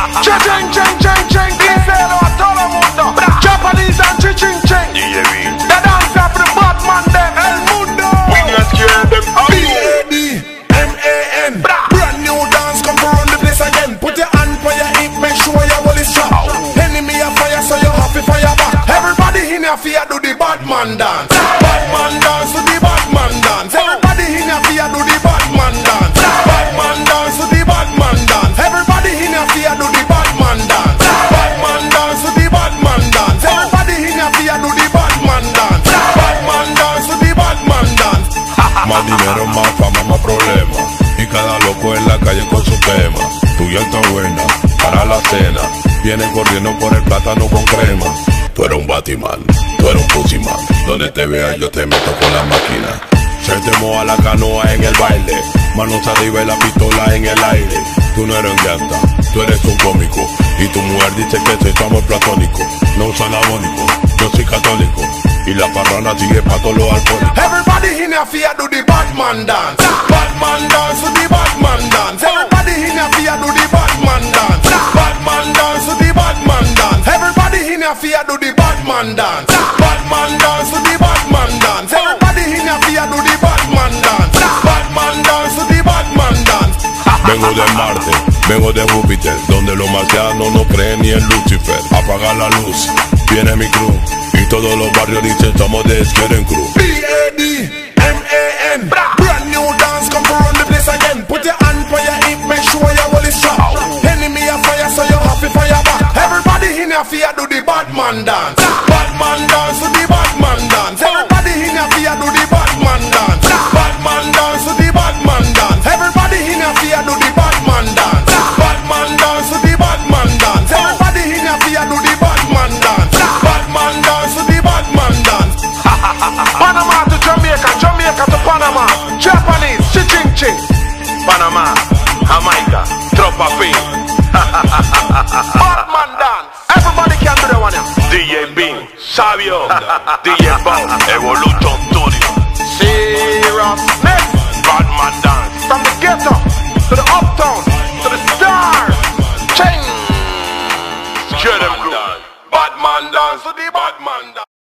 Ching Ching Ching Ching, díselo a todo el mundo. Japanese and Ching Ching, the dance up the Badman them, el mundo. We not scare them out. Badman, brand new dance, come to run the place again. Put your hand for your hip, make sure your wall is strong. Enemy a fire, so you happy fire back. Everybody in here fear do the Badman dance. Badman dance to the Badman dance. Everybody in here fear do the Badman dance. Badman dance to the Badman dance. Everybody in here fear do the Badman dance. Badman dance to the Badman dance. Everybody in here fear do the Badman dance. Badman dance to the Badman dance. Más dinero, más fama, más problemas. Y cada loco en la calle con su tema. Tu ya está buena para la cena. Vienen corriendo por el plátano con crema. Tú eres un Batman, tú eres un Pussyman. Donde te vea yo te meto con la máquina. Se te moja la canoa en el baile. Manos arriba y la pistola en el aire. Tú no eres un llanta, tú eres un cómico. Y tu mujer dice que soy tu amor platónico. No usa anabólico, yo soy católico. Y la parrana sigue pa' todos los alcohólicos. Everybody in here fear do the Badman dance. Badman dance to the Badman dance. Everybody in here fear do the Badman dance. Badman dance to the Badman dance. Everybody in here fear do the Badman dance. Badman dance to the Badman dance. Everybody in here fear do the Badman dance. Badman dance to the Badman dance. Vengo de Marte, vengo de Júpiter, donde los marcianos no creen ni en Lucifer. Apaga la luz, viene mi crew. Y todos los barrios dicen somos de Skeren Crew. Badman, brand new dance, come to run the place again. Put your hand for your hip, make sure your wall is strong. Enemy a fire, so you happy fire back. Everybody in here fear do the Badman dance. Badman dance to the Badman dance. Everybody in here fear do the Badman dance. Badman dance to the Badman dance. Everybody in here fear do the Badman dance. Badman dance to the Badman dance. Everybody in here fear do the Badman dance. Badman dance to the Badman dance. Panama to Jamaica, Jamaica to Panama. Japanese, Ching Ching. Panamá, Jamaica, Tropa Fin. Badman dance. Everybody can do that one now. DJ Bean, Sabio, DJ Bow, Evolution Tour.